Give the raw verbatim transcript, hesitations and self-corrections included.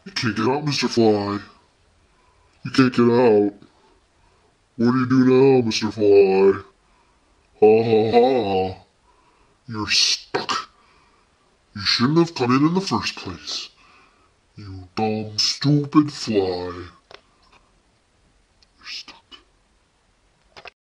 You can't get out, Mister Fly. You can't get out. What do you do now, Mister Fly? Ha ha ha. You're stuck. You shouldn't have come in in the first place. You dumb, stupid fly.